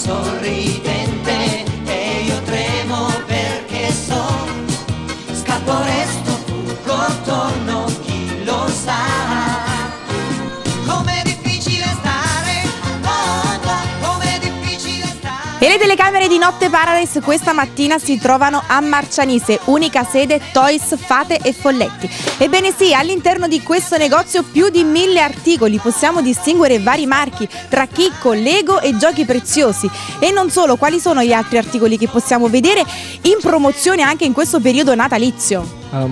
sorridente e io tremo perché so, scappo, resto, fuggo, torno, chi lo sa. Com'è difficile stare, com'è difficile stare. E le telecamere di Notte Paradise questa mattina si trovano a Marcianise, unica sede Toys, Fate e Folletti. Ebbene sì, all'interno di questo negozio più di 1000 articoli, possiamo distinguere vari marchi tra chicco, Lego e giochi preziosi. E non solo, quali sono gli altri articoli che possiamo vedere in promozione anche in questo periodo natalizio?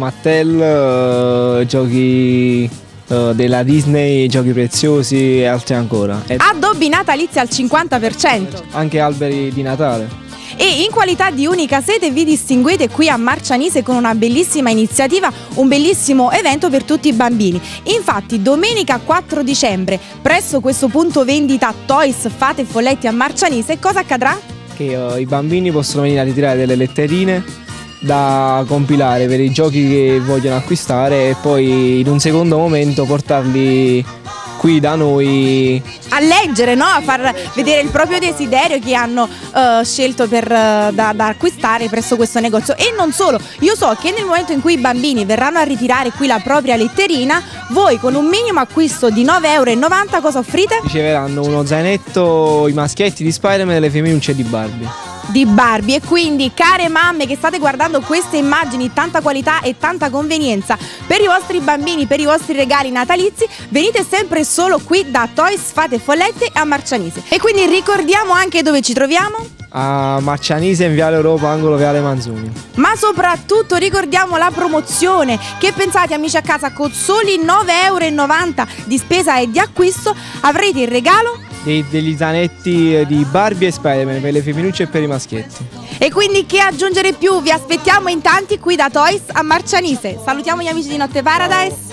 Mattel, giochi della Disney, giochi preziosi e altri ancora. Addobbi natalizi al 50%. Anche alberi di Natale. E in qualità di unica sede vi distinguete qui a Marcianise con una bellissima iniziativa, un bellissimo evento per tutti i bambini. Infatti domenica 4 dicembre presso questo punto vendita Toys, Fate e Folletti a Marcianise cosa accadrà? Che i bambini possono venire a ritirare delle letterine da compilare per i giochi che vogliono acquistare e poi in un secondo momento portarli qui da noi A leggere, no? A far vedere il proprio desiderio che hanno scelto da acquistare presso questo negozio. E non solo, io so che nel momento in cui i bambini verranno a ritirare qui la propria letterina, voi con un minimo acquisto di 9,90 € cosa offrite? riceveranno uno zainetto, i maschietti di Spider-Man e le femminucce di Barbie. E quindi care mamme che state guardando queste immagini, tanta qualità e tanta convenienza per i vostri bambini, per i vostri regali natalizi, venite sempre solo qui da Toys, Fate e Folletti a Marcianise. E quindi ricordiamo anche dove ci troviamo? A Marcianise in Viale Europa, angolo Viale Manzoni. Ma soprattutto ricordiamo la promozione. Che pensate amici a casa, con soli 9,90 € di spesa e di acquisto avrete il regalo Degli zanetti di Barbie e Spider-Man per le femminucce e per i maschietti. E quindi che aggiungere più? Vi aspettiamo in tanti qui da Toys a Marcianise. Salutiamo gli amici di Notte Paradise.